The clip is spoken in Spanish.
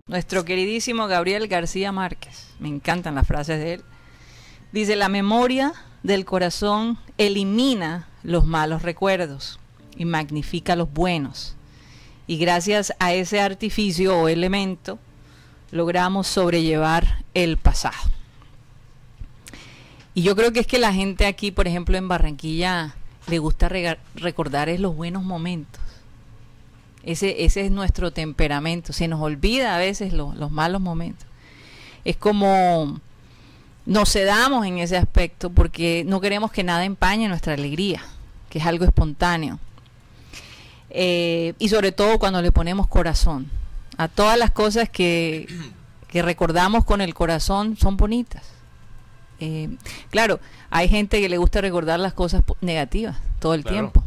nuestro queridísimo Gabriel García Márquez. Me encantan las frases de él. Dice, la memoria del corazón elimina los malos recuerdos y magnifica los buenos. Y gracias a ese artificio o elemento logramos sobrellevar el pasado. Y yo creo que es que la gente aquí, por ejemplo, en Barranquilla, le gusta recordar los buenos momentos. Ese es nuestro temperamento. Se nos olvida a veces los malos momentos. Es como nos sedamos en ese aspecto porque no queremos que nada empañe nuestra alegría, que es algo espontáneo. Y sobre todo cuando le ponemos corazón. A todas las cosas que recordamos con el corazón son bonitas. Claro, hay gente que le gusta recordar las cosas negativas todo el tiempo.